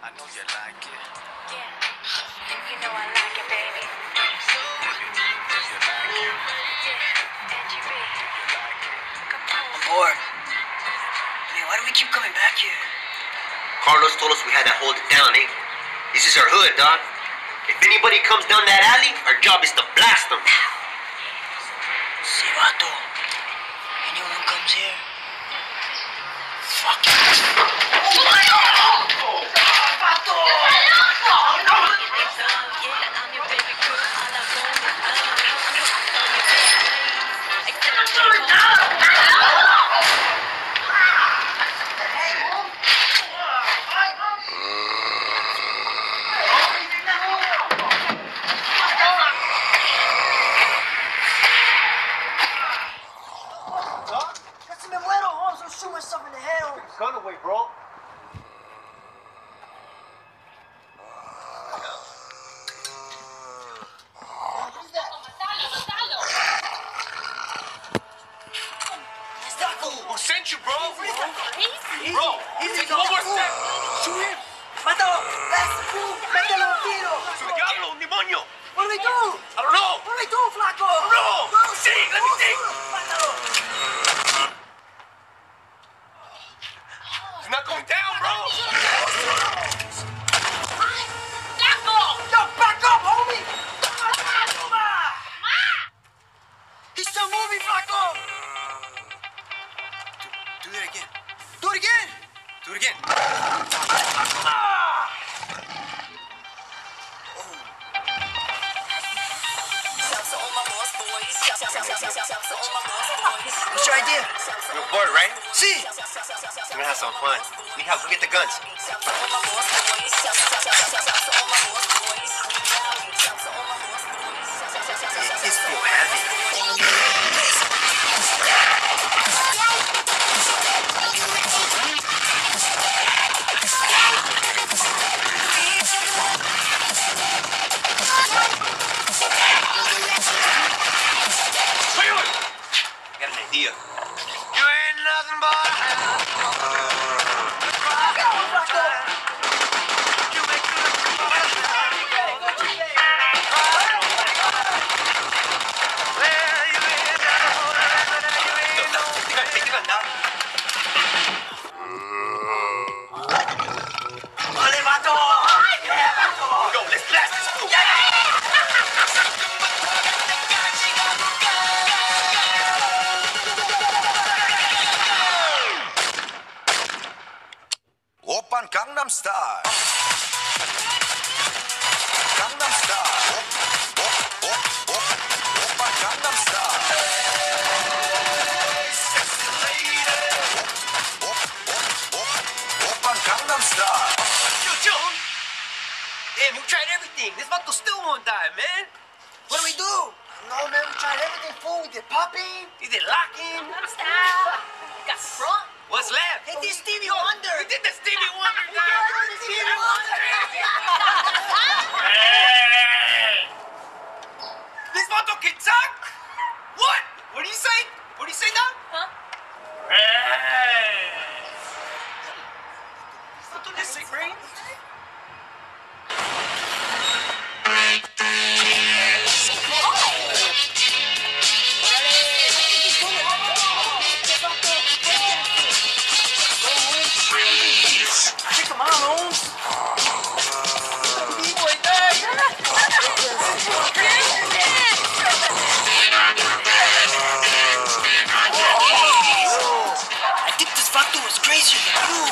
I know you like it. Yeah, you know I like it, baby. Do you like it? Yeah, Angie B. Come on. I'm bored. Man, why do we keep coming back here? Carlos told us we had to hold it down, eh? This is our hood, dog. If anybody comes down that alley, our job is to blast them. See, vato. Anyone comes here, fuck you. Yeah, I'm your baby girl. All I want is love. Casi me muero, Holmes. I'll shoot myself in the head, Holmes. Gun away, bro. Who sent you, bro? Crazy. Bro, take one more step. Shoot him. Mátalo. That's the fool. Mételo un tiro. Su diablo, un demonio. What do we do? I don't know. What do we do, flaco? No. Think, let me think. Mátalo. He's not going down, bro. Yo, back up, homie. He's still moving, flaco. Do that again. Do it again. Do it again. What's your idea? We're bored, right? See. We're gonna have some fun. Need help, go get the guns. This feel heavy. I got an idea. You ain't nothing but a hound dog. You make me look pretty much now. Well, you ain't Take the gun down. Ole, vato. Go, let's blast this fool. Oppan Gangnam Style. Gangnam Style. Oppan Gangnam Style. Sexy lady. Oppan Gangnam Style. Yo, Joe. Damn, we tried everything. This vato still won't die, man. What do we do? No, man, we tried everything, fool. We did popping. We did locking. Stop. Got front. What's left? Hey, this Stevie Wonder. We did the Stevie Wonder, We did Stevie Wonder. Hey! This vato can talk? What? What do you say? What do you say now? Huh? Hey! This vato just say brains? Come on, Holmes. I think this vato was crazier than you.